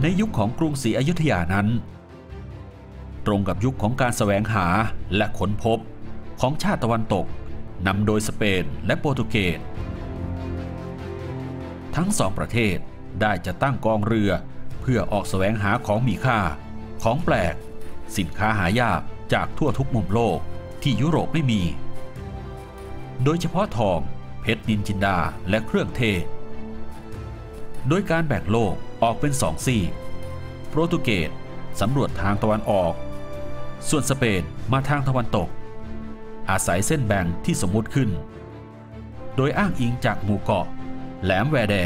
ยุคของกรุงศรีอยุธยานั้นตรงกับยุคของการแสวงหาและค้นพบของชาติตะวันตกนำโดยสเปนและโปรตุเกสทั้งสองประเทศได้จะตั้งกองเรือเพื่อออกแสวงหาของมีค่าของแปลกสินค้าหายากจากทั่วทุกมุมโลกที่ยุโรปไม่มีโดยเฉพาะทองเพชรนินจินดาและเครื่องเทศโดยการแบ่งโลกออกเป็น2 ซีกโปรตุเกสสำรวจทางตะวันออกส่วนสเปนมาทางตะวันตกอาศัยเส้นแบ่งที่สมมุติขึ้นโดยอ้างอิงจากหมู่เกาะแหลมแวแด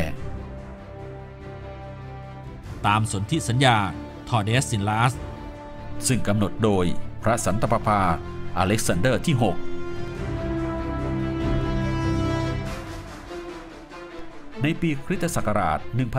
ตามสนธิสัญญาทอร์เดสซินลัสซึ่งกำหนดโดยพระสันตะปาปาอเล็กซานเดอร์ที่ 6ในปีคริสตศักราช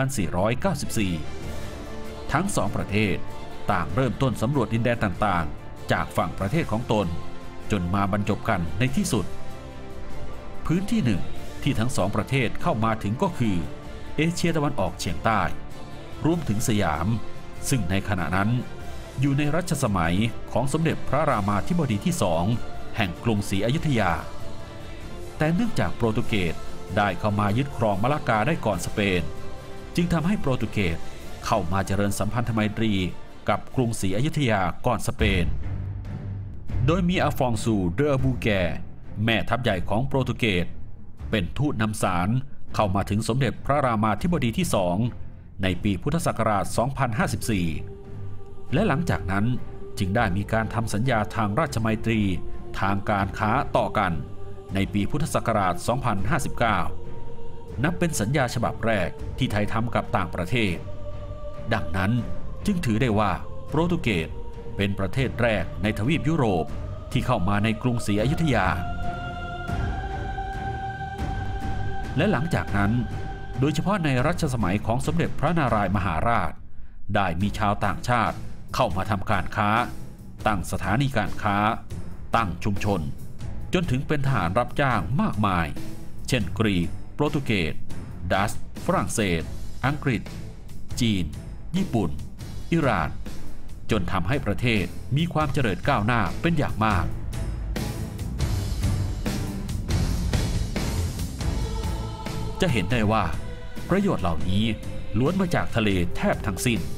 1494 ทั้งสองประเทศต่างเริ่มต้นสำรวจดินแดนต่างๆจากฝั่งประเทศของตนจนมาบรรจบกันในที่สุดพื้นที่หนึ่งที่ทั้งสองประเทศเข้ามาถึงก็คือเอเชียตะวันออกเฉียงใต้รวมถึงสยามซึ่งในขณะนั้นอยู่ในรัชสมัยของสมเด็จพระรามาธิบดีที่2แห่งกรุงศรีอยุธยาแต่เนื่องจากโปรตุเกสได้เข้ามายึดครองมะละกาได้ก่อนสเปนจึงทำให้โปรตุเกสเข้ามาเจริญสัมพันธไมตรีกับกรุงศรีอยุธยาก่อนสเปนโดยมีอัลฟองซูเดอบูแกแม่ทัพใหญ่ของโปรตุเกสเป็นทูตนำสารเข้ามาถึงสมเด็จพระรามาธิบดีที่2ในปีพุทธศักราช 2054 และหลังจากนั้นจึงได้มีการทำสัญญาทางราชไมตรีทางการค้าต่อกันในปีพุทธศักราช 2059 นับเป็นสัญญาฉบับแรกที่ไทยทำกับต่างประเทศดังนั้นจึงถือได้ว่าโปรตุเกสเป็นประเทศแรกในทวีปยุโรปที่เข้ามาในกรุงศรีอยุธยาและหลังจากนั้นโดยเฉพาะในรัชสมัยของสมเด็จพระนารายมหาราชได้มีชาวต่างชาติเข้ามาทำการค้าตั้งสถานีการค้าตั้งชุมชนจนถึงเป็นทหารรับจ้างมากมายเช่นกรีกโปรตุเกสดัชฝรั่งเศสอังกฤษจีนญี่ปุ่นอิหร่านจนทำให้ประเทศมีความเจริญก้าวหน้าเป็นอย่างมากจะเห็นได้ว่าประโยชน์เหล่านี้ล้วนมาจากทะเลแทบทั้งสิ้น